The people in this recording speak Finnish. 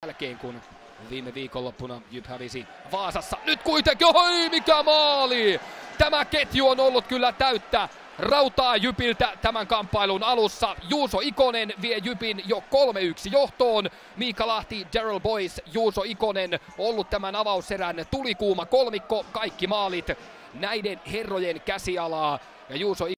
jälkeen, kun viime viikonloppuna Jyp hävisi Vaasassa. Nyt kuitenkin, oi mikä maali! Tämä ketju on ollut kyllä täyttä rautaa Jypiltä tämän kamppailun alussa. Juuso Ikonen vie Jypin jo 3-1 johtoon. Miika Lahti, Daryl Boyce, Juuso Ikonen ollut tämän avauserän tulikuuma kolmikko. Kaikki maalit näiden herrojen käsialaa. Ja Juuso